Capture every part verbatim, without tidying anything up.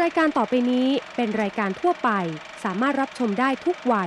รายการต่อไปนี้เป็นรายการทั่วไปสามารถรับชมได้ทุกวัย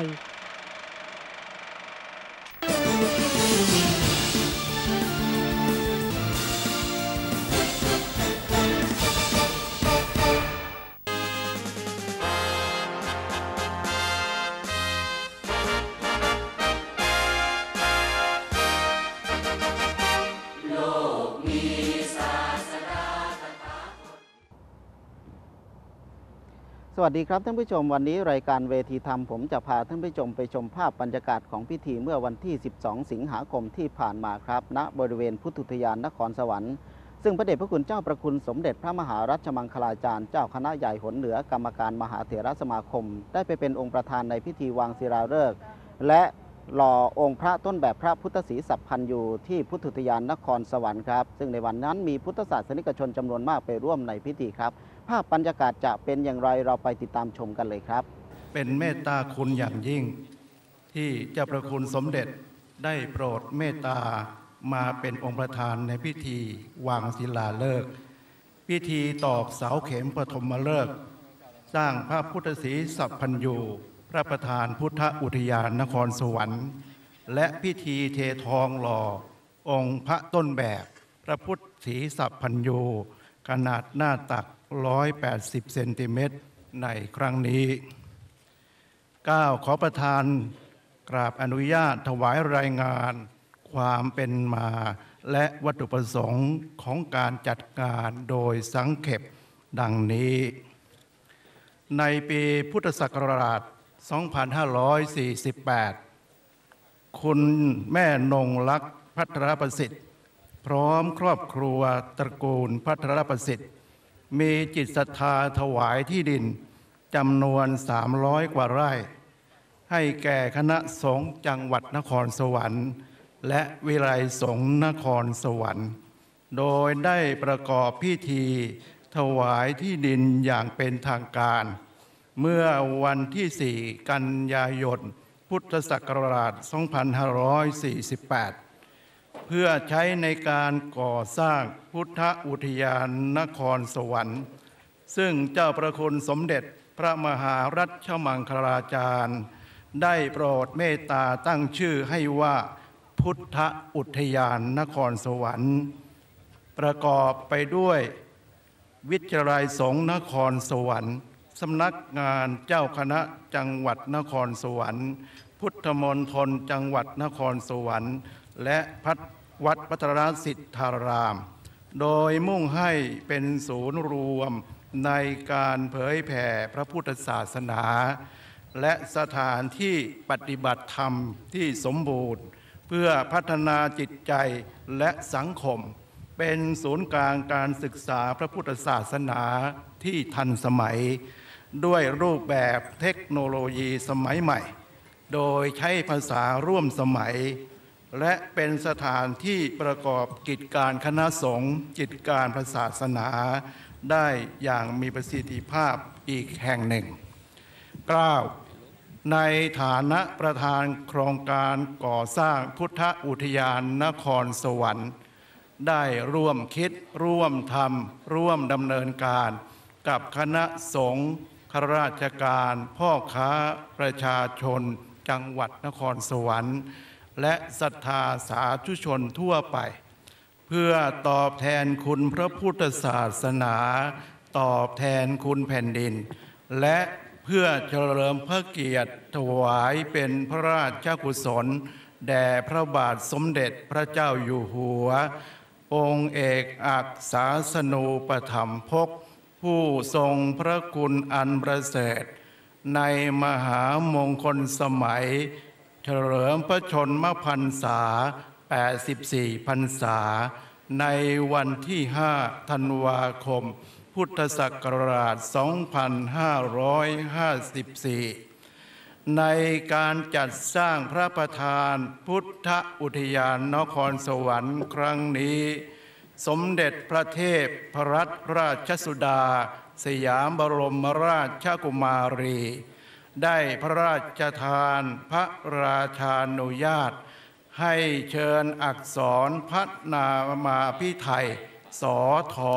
สวัสดีครับท่านผู้ชมวันนี้รายการเวทีธรรมผมจะพาท่านผู้ชมไปชมภาพบรรยากาศของพิธีเมื่อวันที่สิบสองสิงหาคมที่ผ่านมาครับณบริเวณพุทธอุทยานนครสวรรค์ซึ่งพระเดชพระคุณเจ้าประคุณสมเด็จพระมหารัชมังคลาจารย์เจ้าคณะใหญ่หนเหนือกรรมการมหาเถรสมาคมได้ไปเป็นองค์ประธานในพิธีวางศิลาฤกษ์และหล่อองค์พระต้นแบบพระพุทธศรีสัพพันยูที่พุทธอุทยานนครสวรรค์ครับซึ่งในวันนั้นมีพุทธศาสนิกชนจำนวนมากไปร่วมในพิธีครับภาพบรรยากาศจะเป็นอย่างไรเราไปติดตามชมกันเลยครับเป็นเมตตาคุณอย่างยิ่งที่เจ้าประคุณสมเด็จได้โปรดเมตตามาเป็นองค์ประธานในพิธีวางศิลาฤกษ์พิธีตอกเสาเข็มปฐมฤกษ์สร้างพระพุทธศรีสัพพันยูพระประธานพุทธอุทยานนครสวรรค์และพิธีเททองหล่อองค์พระต้นแบบพระพุทธศรีสัพพันยูขนาดหน้าตักหนึ่งร้อยแปดสิบเซนติเมตรในครั้งนี้เก้าขอประทานกราบอนุญาตถวายรายงานความเป็นมาและวัตถุประสงค์ของการจัดงานโดยสังเขปดังนี้ในปีพุทธศักราช สองพันห้าร้อยสี่สิบแปด คุณแม่นงลักษณ์ภัทรประสิทธิ์พร้อมครอบครัวตระกูลภัทรประสิทธิ์มีจิตศรัทธาถวายที่ดินจำนวนสามร้อยกว่าไร่ให้แก่คณะสงฆ์จังหวัดนครสวรรค์และวิไลสงฆ์นครสวรรค์โดยได้ประกอบพิธีถวายที่ดินอย่างเป็นทางการเมื่อวันที่สี่กันยายนพุทธศักราช สองพันห้าร้อยสี่สิบแปดเพื่อใช้ในการก่อสร้างพุทธอุทยานนครสวรรค์ซึ่งเจ้าประคุณสมเด็จพระมหารัชมังคลาจารย์ได้โปรดเมตตาตั้งชื่อให้ว่าพุทธอุทยานนครสวรรค์ประกอบไปด้วยวิทยาลัยสงฆ์นครสวรรค์สำนักงานเจ้าคณะจังหวัดนครสวรรค์พุทธมณฑลจังหวัดนครสวรรค์และวัดพัทรสิทธารามโดยมุ่งให้เป็นศูนย์รวมในการเผยแผ่พระพุทธศาสนาและสถานที่ปฏิบัติธรรมที่สมบูรณ์เพื่อพัฒนาจิตใจและสังคมเป็นศูนย์กลางการศึกษาพระพุทธศาสนาที่ทันสมัยด้วยรูปแบบเทคโนโลยีสมัยใหม่โดยใช้ภาษาร่วมสมัยและเป็นสถานที่ประกอบกิจการคณะสงฆ์กิจการพระศาสนาได้อย่างมีประสิทธิภาพอีกแห่งหนึ่งเก้าในฐานะประธานโครงการก่อสร้างพุทธอุทยานนครสวรรค์ได้ร่วมคิดร่วมทำร่วมดำเนินการกับคณะสงฆ์ข้าราชการพ่อค้าประชาชนจังหวัดนครสวรรค์และศรัทธาสาธุชนทั่วไปเพื่อตอบแทนคุณพระพุทธศาสนาตอบแทนคุณแผ่นดินและเพื่อเฉลิมพระเกียรติถวายเป็นพระราชกุศลแด่พระบาทสมเด็จพระเจ้าอยู่หัวองค์เอกอักษาสนูปถัมภกผู้ทรงพระคุณอันประเสริฐในมหามงคลสมัยเฉลิมพระชนมพรรษาแปดสิบสี่พรรษาในวันที่ห้าธันวาคมพุทธศักราช สองพันห้าร้อยห้าสิบสี่ ในการจัดสร้างพระประธานพุทธอุทยานนครสวรรค์ครั้งนี้สมเด็จพระเทพรัตนราชสุดาสยามบรมราชกุมารีได้พระราชทานพระราชานุญาตให้เชิญอักษรพระนามาภิไธยสอทอ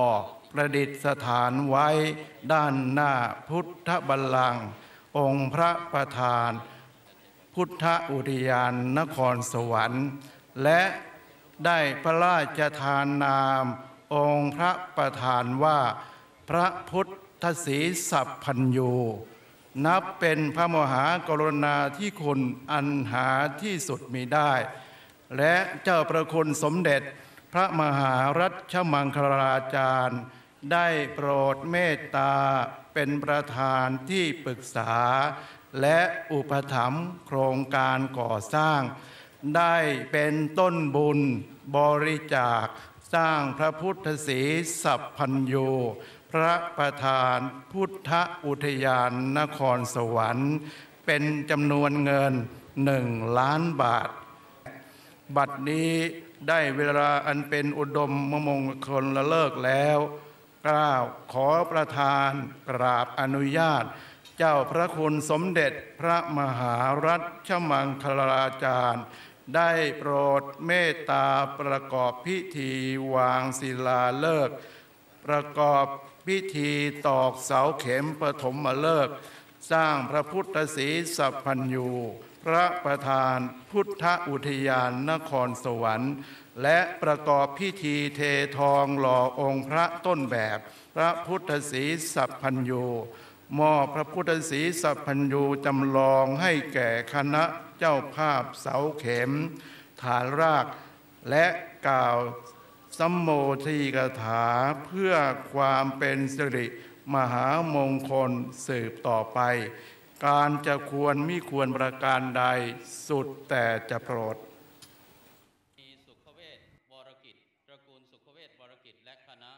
ประดิษฐานไว้ด้านหน้าพุทธบัลลังก์องค์พระประธานพุทธอุทยานนครสวรรค์และได้พระราชทานนามองค์พระประธานว่าพระพุทธศรีสัพพัญญู นับเป็นพระมหากรุณาธิคุณอันหาที่สุดมิได้และเจ้าประคุณสมเด็จพระมหารัชมังคลาจารย์ได้โปรดเมตตาเป็นประธานที่ปรึกษาและอุปถัมภ์โครงการก่อสร้างได้เป็นต้นบุญบริจาคสร้างพระพุทธศรีสัพพัญญูพระประธานพุทธอุทยานนครสวรรค์เป็นจำนวนเงินหนึ่งล้านบาทบัดนี้ได้เวลาอันเป็นอุดมมงคลละเลิกแล้วกล่าวขอประธานกราบอนุญาตเจ้าพระคุณสมเด็จพระมหารัชมังคลาจารย์ได้โปรดเมตตาประกอบพิธีวางศิลาฤกษ์ประกอบพิธีตอกเสาเข็มปฐมฤกษ์สร้างพระพุทธศรีสัพพัญญูพระประธานพุทธอุทยานนครสวรรค์และประกอบพิธีเททองหล่อองค์พระต้นแบบพระพุทธศรีสัพพัญญูมอบพระพุทธศรีสัพพัญญูจำลองให้แก่คณะเจ้าภาพเสาเข็มฐานรากและกล่าวสัมโมทีกถาเพื่อความเป็นสิริมหามงคลสืบต่อไปการจะควรมิควรประการใดสุดแต่จะโปรดสุขเวชวรกิจตระกูลสุขเวชวรกิจและคณะ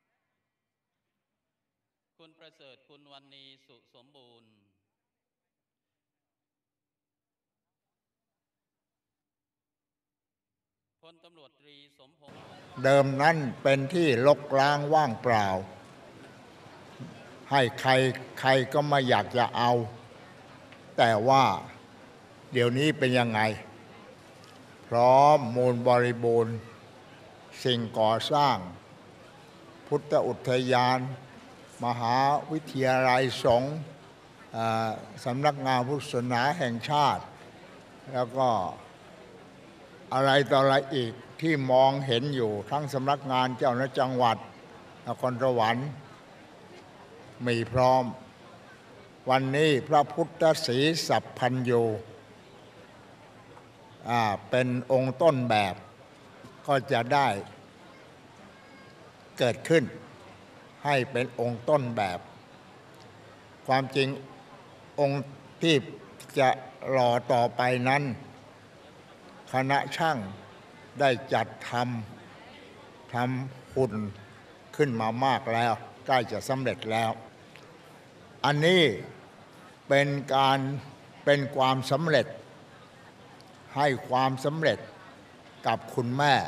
คุณประเสริฐคุณวรรณีสุสมบูรณ์พลตำรวจตรีสมพงษ์เดิมนั้นเป็นที่รกร้างว่างเปล่าให้ใครใครก็ไม่อยากจะเอาแต่ว่าเดี๋ยวนี้เป็นยังไงพร้อมมูลบริบูรณ์สิ่งก่อสร้างพุทธอุทยานมหาวิทยาลัยสงฆ์สำนักงานพุทธศาสนาแห่งชาติแล้วก็อะไรต่ออะไรอีกที่มองเห็นอยู่ทั้งสำนักงานเจ้าหน้าจังหวัดนครสวรรค์มีพร้อมวันนี้พระพุทธศรีสัพพัญญูเป็นองค์ต้นแบบก็จะได้เกิดขึ้นให้เป็นองค์ต้นแบบความจริงองค์ที่จะรอต่อไปนั้นคณะช่างได้จัดทำทำหุ่นขึ้นมามากแล้วใกล้จะสำเร็จแล้วอันนี้เป็นการเป็นความสำเร็จให้ความสำเร็จกับคุณแม่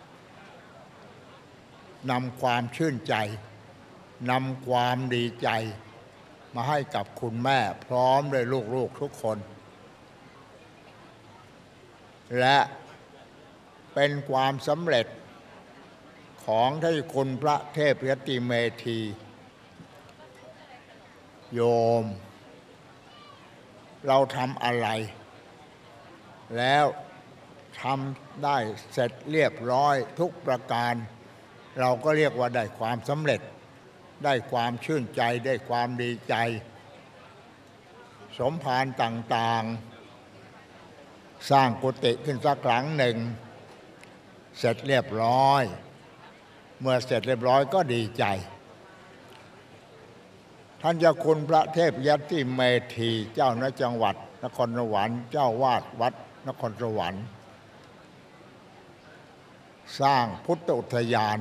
นำความชื่นใจนำความดีใจมาให้กับคุณแม่พร้อมด้วยลูกๆทุกคนและเป็นความสำเร็จของท่านคุณพระเทพยติเมธีโยมเราทำอะไรแล้วทำได้เสร็จเรียบร้อยทุกประการเราก็เรียกว่าได้ความสำเร็จได้ความชื่นใจได้ความดีใจสมภารต่างๆสร้างกุฏิขึ้นสักหลังหนึ่งเสร็จเรียบร้อยเมื่อเสร็จเรียบร้อยก็ดีใจท่านเจ้าคุณพระเทพยติเมธีเจ้าณจังหวัดนครสวรรค์เจ้าวาดวัดนครสวรรค์สร้างพุทธอุทยาน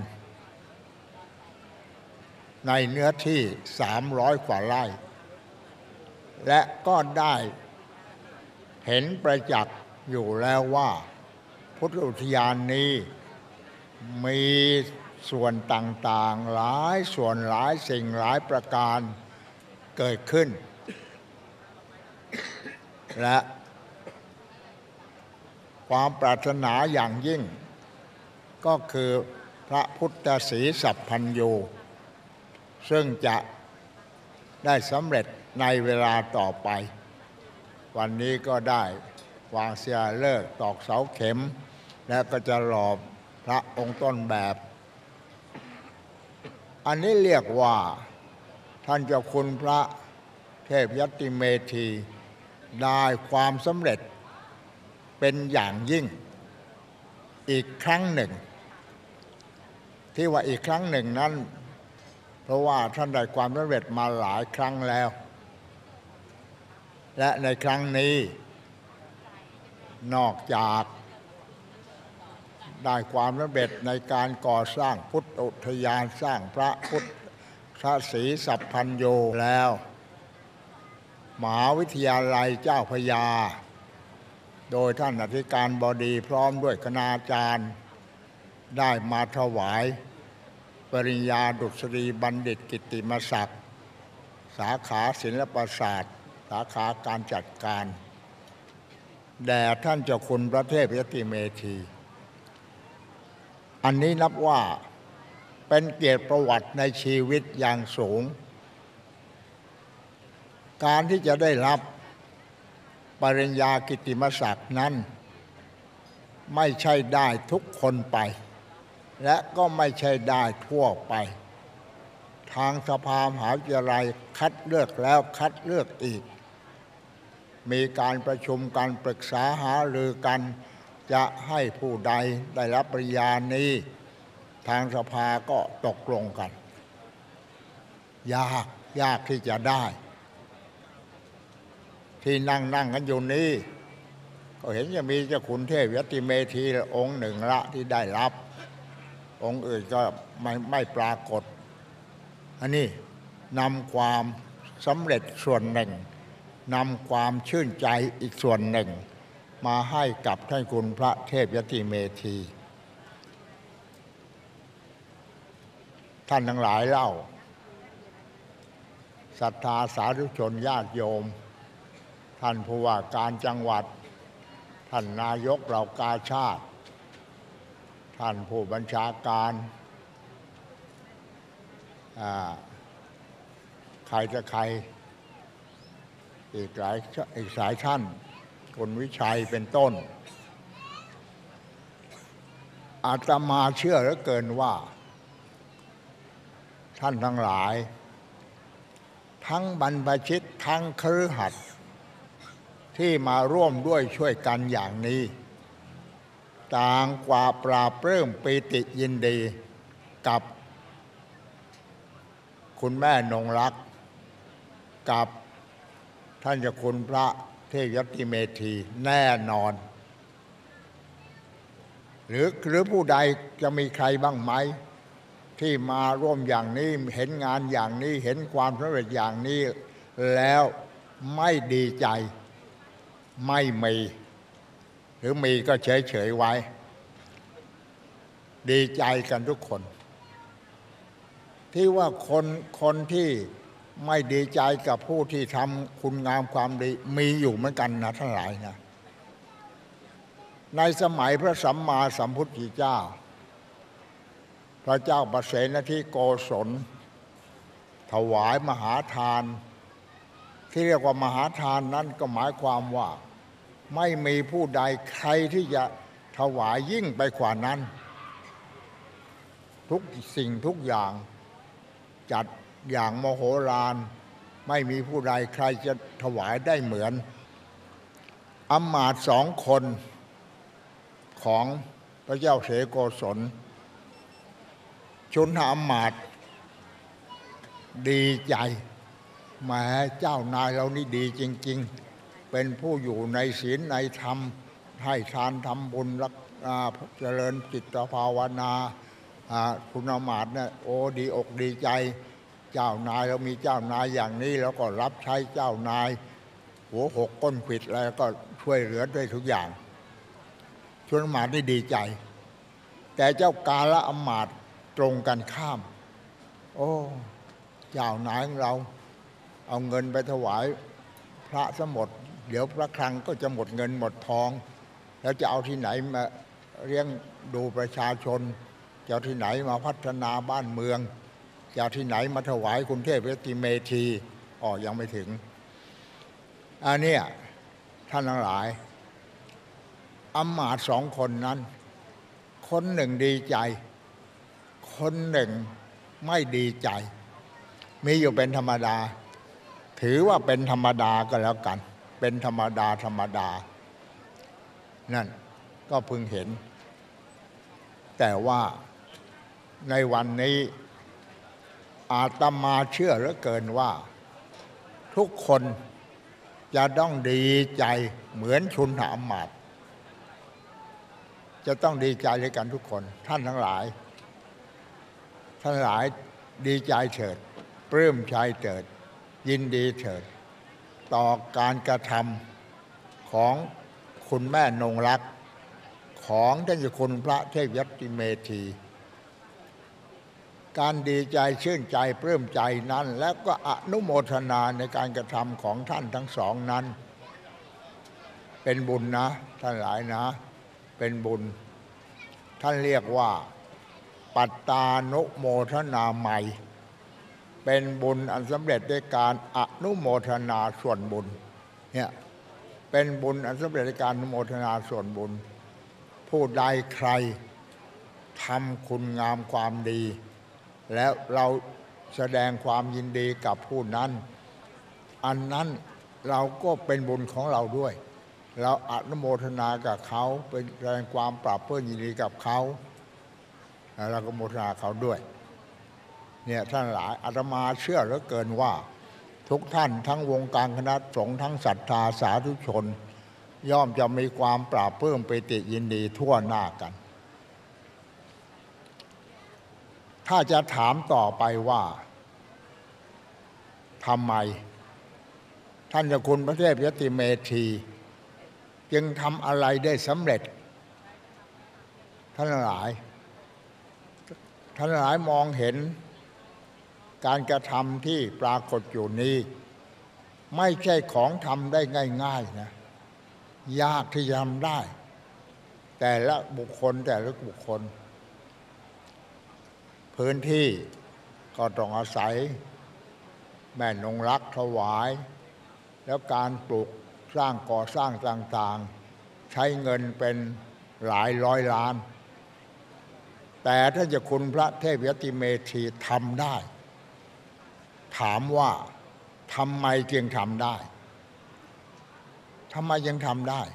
ในเนื้อที่สามร้อยกว่าไร่และก็ได้เห็นประจักษ์อยู่แล้วว่าพุทธอุทยานนี้มีส่วนต่างๆหลายส่วนหลายสิ่งหลายประการเกิดขึ้นและความปรารถนาอย่างยิ่งก็คือพระพุทธศรีสัพพัญญูซึ่งจะได้สำเร็จในเวลาต่อไปวันนี้ก็ได้วางศิลาฤกษ์ตอกเสาเข็มและก็จะหล่อพระองค์ต้นแบบอันนี้เรียกว่าท่านเจ้าคุณพระเทพยติเมธีได้ความสำเร็จเป็นอย่างยิ่งอีกครั้งหนึ่งที่ว่าอีกครั้งหนึ่งนั้นเพราะว่าท่านได้ความสำเร็จมาหลายครั้งแล้วและในครั้งนี้นอกจากได้ความสำเร็จในการก่อสร้างพุทธอุทยานสร้างพระพุทธศรีสัพพันโยแล้วมหาวิทยาลัยเจ้าพระยาโดยท่านอธิการบดีพร้อมด้วยคณาจารย์ได้มาถวายปริญญาดุษฎีบัณฑิตกิตติมศักดิ์สาขาศิลปศาสตร์สาขาการจัดการแด่ท่านเจ้าคุณพระเทพยติเมธีอันนี้นับว่าเป็นเกียรติประวัติในชีวิตอย่างสูงการที่จะได้รับปริญญากิตติมศักดิ์นั้นไม่ใช่ได้ทุกคนไปและก็ไม่ใช่ได้ทั่วไปทางสภามหาวิทยาลัยคัดเลือกแล้วคัดเลือกอีกมีการประชุมการปรึกษาหารือกันจะให้ผู้ใดได้รับปริญญานี้ทางสภาก็ตกลงกันยากยากที่จะได้ที่นั่งนั่งกันอยู่นี้ก็เห็นจะมีเจ้าขุนเทพยติเมธีองค์หนึ่งละที่ได้รับองค์อื่นก็ไม่ไม่ปรากฏอันนี้นำความสำเร็จส่วนหนึ่งนำความชื่นใจอีกส่วนหนึ่งมาให้กับท่านคุณพระเทพยติเมธีท่านทั้งหลายเล่าศรัทธาสาธุชนญาติโยมท่านผู้ว่าการจังหวัดท่านนายกเหล่ากาชาติท่านผู้บัญชาการใครจะใครอีกหลายอีกสายท่านคุณวิชัยเป็นต้นอาตมาเชื่อเหลือเกินว่าท่านทั้งหลายทั้งบรรพชิตทั้งคฤหัสถ์ที่มาร่วมด้วยช่วยกันอย่างนี้ต่างกว่าปราบปลื้มปีติยินดีกับคุณแม่นงรักกับท่านเจ้าคุณพระเทพยติเมธีแน่นอนหรือหรือผู้ใดจะมีใครบ้างไหมที่มาร่วมอย่างนี้เห็นงานอย่างนี้เห็นความสำเร็จอย่างนี้แล้วไม่ดีใจไม่มีหรือมีก็เฉยๆไว้ดีใจกันทุกคนที่ว่าคนคนที่ไม่ดีใจกับผู้ที่ทำคุณงามความดีมีอยู่เหมือนกันนะทั้งหลายนะในสมัยพระสัมมาสัมพุทธเจ้าพระเจ้าประเสนทิโกศลถวายมหาทานที่เรียกว่ามหาทานนั้นก็หมายความว่าไม่มีผู้ใดใครที่จะถวายยิ่งไปกว่านั้นทุกสิ่งทุกอย่างจัดอย่างมโหฬารไม่มีผู้ใดใครจะถวายได้เหมือนอำมาตย์สองคนของพระเจ้าเสโกศลชุนหอำมาตย์ดีใจแม้เจ้านายเรานี่ดีจริงๆเป็นผู้อยู่ในศีลในธรรมให้ทานทำบุญรักเจริญจิตภาวนาคุณอำมาตย์เนี่ยโอ้ดีอกดีใจเจ้านายเรามีเจ้านายอย่างนี้แล้วก็รับใช้เจ้านายหัวหกก้นผิดแล้วก็ช่วยเหลือด้วยทุกอย่างชนอำมาตย์นี่ดีใจแต่เจ้ากาละอำมาตย์ตรงกันข้ามโอ้เจ้านายของเราเอาเงินไปถวายพระสมดเดี๋ยวพระคลังก็จะหมดเงินหมดทองแล้วจะเอาที่ไหนมาเลี้ยงดูประชาชนจะเอาที่ไหนมาพัฒนาบ้านเมืองจากที่ไหนมาถวายคุณเทพยติเมธีอ๋อยังไม่ถึงอันเนี้ยท่านทั้งหลายอำมาตย์สองคนนั้นคนหนึ่งดีใจคนหนึ่งไม่ดีใจมีอยู่เป็นธรรมดาถือว่าเป็นธรรมดาก็แล้วกันเป็นธรรมดาธรรมดานั่นก็พึงเห็นแต่ว่าในวันนี้อาตมาเชื่อเหลือเกินว่าทุกคนจะต้องดีใจเหมือนชุนหอมาตย์จะต้องดีใจด้วยกันทุกคนท่านทั้งหลายท่านหลายดีใจเถิดปลื้มใจเถิดยินดีเถิดต่อการกระทำของคุณแม่นงรักของท่านเจ้าคุณพระเทพยติเมธีการดีใจชื่นใจปลื้มใจนั้นและก็อนุโมทนาในการกระทำของท่านทั้งสองนั้นเป็นบุญนะท่านหลายนะเป็นบุญท่านเรียกว่าปัตตานุโมทนาใหม่เป็นบุญอันสำเร็จด้วยการอนุโมทนาส่วนบุญเนี่ยเป็นบุญอันสำเร็จด้วยการอนุโมทนาส่วนบุญผู้ใดใครทำคุณงามความดีแล้วเราแสดงความยินดีกับผู้นั้นอันนั้นเราก็เป็นบุญของเราด้วยเราอนุโมทนากับเขาเป็นแสดงความปราบเพื่อยินดีกับเขาแล้วเราก็โมทนาเขาด้วยเนี่ยท่านหลายอาตมาเชื่อเหลือเกินว่าทุกท่านทั้งวงการคณะสงฆ์ทั้งศรัทธาสาธุชนย่อมจะมีความปราบปลื้มปิติยินดีทั่วหน้ากันถ้าจะถามต่อไปว่าทำไมท่านเจ้าคุณพระเทพยติเมธีจึงทำอะไรได้สำเร็จท่านหลายท่านหลายมองเห็นการกระทำที่ปรากฏอยู่นี้ไม่ใช่ของทำได้ง่ายๆนะยากที่จะทำได้แต่ละบุคคลแต่ละบุคคลพื้นที่ก็ต้องอาศัยแม่นงรักถวายแล้วการปลูกสร้างก่อสร้างต่างๆใช้เงินเป็นหลายร้อยล้านแต่ถ้าจะคุณพระเทพยติเมธีทำได้ถามว่าทำไมจึงทำได้ทำไมยังทำได้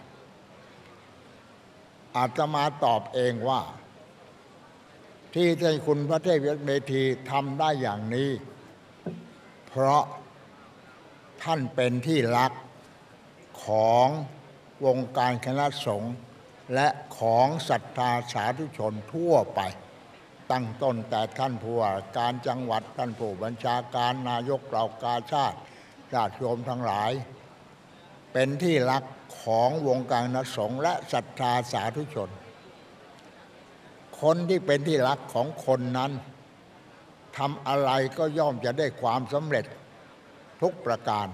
อาตมาตอบเองว่าที่ท่านคุณพระเทพยติเมธีทำได้อย่างนี้เพราะท่านเป็นที่รักของวงการคณะสงฆ์และของศรัทธาสาธุชนทั่วไปตั้งต้นแต่ท่านผู้ว่าการจังหวัดท่านผู้บัญชาการนายกเหล่ากาชาติญาติโยมทั้งหลายเป็นที่รักของวงการคณะสงฆ์และศรัทธาสาธุชนคนที่เป็นที่รักของคนนั้นทำอะไรก็ย่อมจะได้ความสำเร็จทุกประการ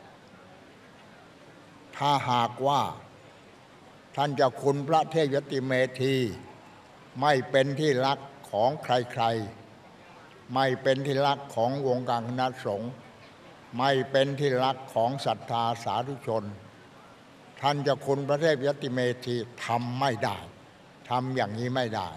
ถ้าหากว่าท่านเจ้าคุณพระเทพยติเมธีไม่เป็นที่รักของใครๆไม่เป็นที่รักของวงการคณะสงฆ์ไม่เป็นที่รักของศรัทธาสาธุชนท่านเจ้าคุณพระเทพยติเมธีทำไม่ได้ทำอย่างนี้ไม่ได้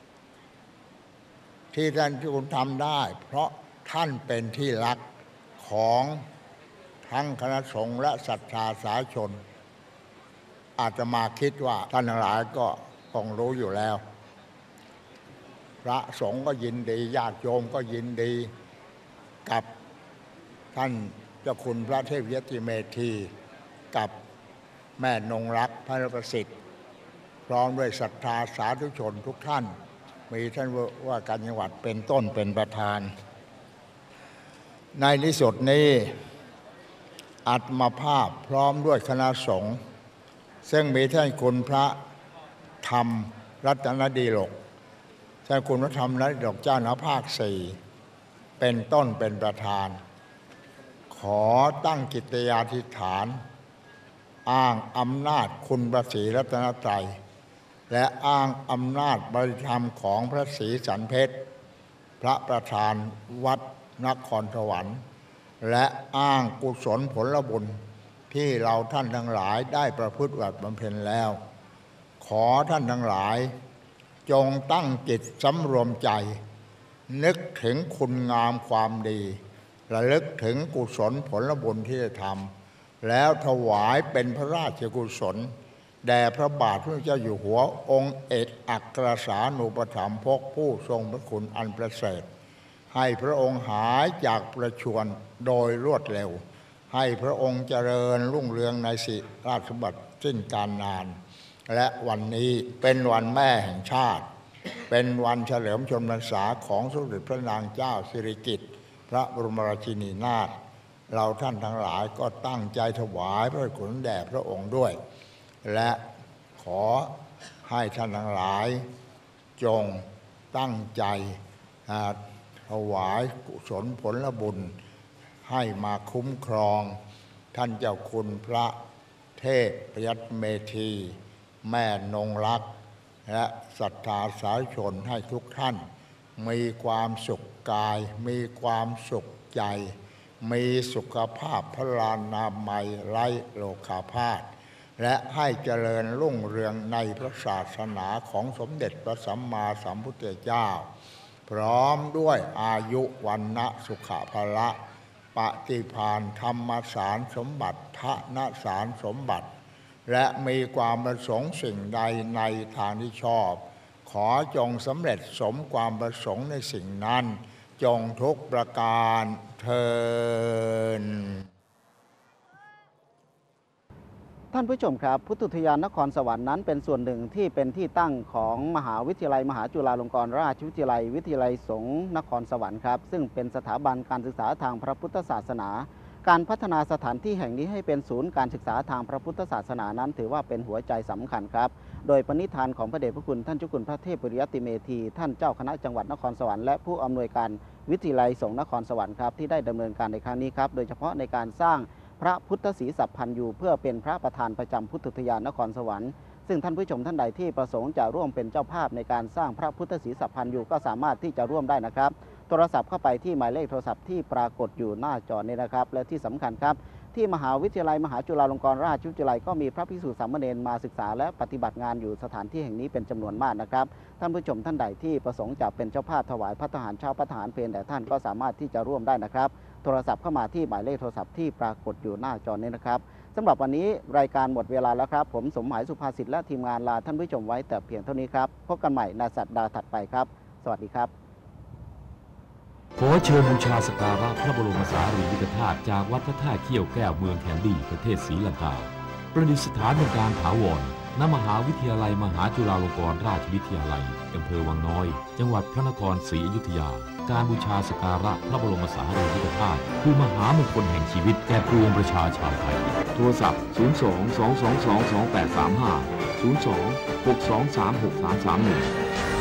ที่ท่านคุณทำได้เพราะท่านเป็นที่รักของทั้งคณะสงฆ์และศรัทธาสาธุชนอาตมาคิดว่าท่านทั้งหลายก็คงรู้อยู่แล้วพระสงฆ์ก็ยินดีญาติโยมก็ยินดีกับท่านเจ้าคุณพระเทพยติเมธีกับแม่นงรักพระประสิทธิ์พร้อมด้วยศรัทธาสาธุชนทุกท่านมีท่านว่าการจังหวัดเป็นต้นเป็นประธานในที่สุดนี้อาตมาภาพพร้อมด้วยคณะสงฆ์ซึ่งมีท่านคุณพระธรรมรัตนดีโลกท่านคุณพระธรรมรัตนดีโลกเจ้าหน้าภาคสี่เป็นต้นเป็นประธานขอตั้งกิตยาธิษฐานอ้างอำนาจคุณพระศรีรัตนตรัยและอ้างอำนาจบริธรรมของพระศรีสันเพชรพระประธานวัดนครสวรรค์และอ้างกุศลผลบุญที่เราท่านทั้งหลายได้ประพฤติบัติบำเพ็ญแล้วขอท่านทั้งหลายจงตั้งจิตสำรวมใจนึกถึงคุณงามความดีระลึกถึงกุศลผลบุญที่ได้ทำแล้วถวายเป็นพระราชกุศลแด่พระบาทพระเจ้าอยู่หัวองค์เอกอัครสานุปถัมภกผู้ทรงพระคุณอันประเสริฐให้พระองค์หายจากประชวรโดยรวดเร็วให้พระองค์เจริญรุ่งเรืองในสิราชสมบัติสิ้นกาลนานและวันนี้เป็นวันแม่แห่งชาติเป็นวันเฉลิมชนพรรษาของสมเด็จพระนางเจ้าสิริกิติ์พระบรมราชินีนาถเราท่านทั้งหลายก็ตั้งใจถวายพระคุณแด่พระองค์ด้วยและขอให้ท่านทั้งหลายจงตั้งใจถวายกุศลผลบุญให้มาคุ้มครองท่านเจ้าคุณพระเทพยัตเมธีแม่นงรักและศรัทธาสาธุชนให้ทุกท่านมีความสุขกายมีความสุขใจมีสุขภาพพลานามัยไร้โรคาพาธและให้เจริญรุ่งเรืองในพระศาสนาของสมเด็จพระสัมมาสัมพุทธเจ้าพร้อมด้วยอายุวันนะสุขภละปฏิภาณธรรมสารสมบัติทนสารสมบัติและมีความประสงค์สิ่งใดในทางที่ชอบขอจงสำเร็จสมความประสงค์ในสิ่งนั้นจงทุกประการเทินท่านผู้ชมครับพุทธอุทยานนครสวรรค์นั้นเป็นส่วนหนึ่งที่เป็นที่ตั้งของมหาวิทยาลัยมหาจุฬาลงกรณราชวิทยาลัยวิทยาลัยสงฆ์นครสวรรค์ครับซึ่งเป็นสถาบันการศึกษาทางพระพุทธศาสนาการพัฒนาสถานที่แห่งนี้ให้เป็นศูนย์การศึกษาทางพระพุทธศาสนานั้นถือว่าเป็นหัวใจสำคัญครับโดยปณิธานของพระเดชพระคุณท่านเจ้าคุณพระเทพปริยัติเมธีท่านเจ้าคณะจังหวัดนครสวรรค์และผู้อำนวยการวิทยาลัยสงฆ์นครสวรรค์ครับที่ได้ดำเนินการในครั้งนี้ครับโดยเฉพาะในการสร้างพระพุทธศรีสัพพันยูเพื่อเป็นพระประธานประจำพุทธอุทยานนครสวรรค์ซึ่งท่านผู้ชมท่านใดที่ประสงค์จะร่วมเป็นเจ้าภาพในการสร้างพระพุทธศรีสัพพันยูก็สามารถที่จะร่วมได้นะครับโทรศัพท์เข้าไปที่หมายเลขโทรศัพท์ที่ปรากฏอยู่หน้าจอนี้นะครับและที่สำคัญครับที่มหาวิทยาลัยมหาจุฬาลงกรณราชวิทยาลัยก็มีพระภิกษุสามเณรมาศึกษาและปฏิบัติงานอยู่สถานที่แห่งนี้เป็นจำนวนมากนะครับท่านผู้ชมท่านใดที่ประสงค์จะเป็นเจ้าภาพถวายพระทหารเช้าพระทหารเพลแด่ท่านก็สามารถที่จะร่วมได้นะครับโทรศัพท์เข้ามาที่หมายเลขโทรศัพท์ที่ปรากฏอยู่หน้าจอนี้นะครับสำหรับวันนี้รายการหมดเวลาแล้วครับผมสมหมายสุภาษิตและทีมงานลาท่านผู้ชมไว้แต่เพียงเท่านี้ครับพบกันใหม่ในสัปดาห์ถัดไปครับสวัสดีครับขอเชิญบูชาสักการะพระบรมสารีริกธาตุจากวัดพระธาตุเขี้ยวแก้วเมืองแคนดี้ประเทศศรีลังกาประดิษฐานเป็นการถาวรณมหาวิทยาลัยมหาจุฬาลงกรณราชวิทยาลัยอำเภอวังน้อยจังหวัดพระนครศรีอยุธยาการบูชาสักการะพระบรมสารีริกธาตุคือมหามงคลแห่งชีวิตแก่ปวงประชาชาวไทยโทรศัพท์ ศูนย์ สอง สอง สอง สอง สอง แปด สาม ห้า ศูนย์ สอง หก สอง สาม หก สาม สาม หนึ่ง